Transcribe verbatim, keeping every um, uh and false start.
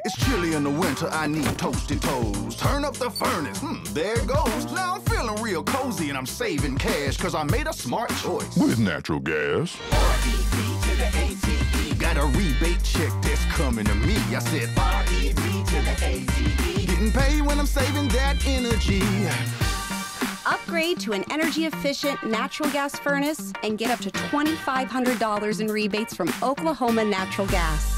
It's chilly in the winter, I need toasty toes. Turn up the furnace, hmm, there it goes. Now I'm feeling real cozy and I'm saving cash, cause I made a smart choice. With natural gas. R E B to the A T E. Got a rebate check that's coming to me. I said R E B to the A T E. Getting paid when I'm saving that energy. Upgrade to an energy-efficient natural gas furnace and get up to twenty-five hundred dollars in rebates from Oklahoma Natural Gas.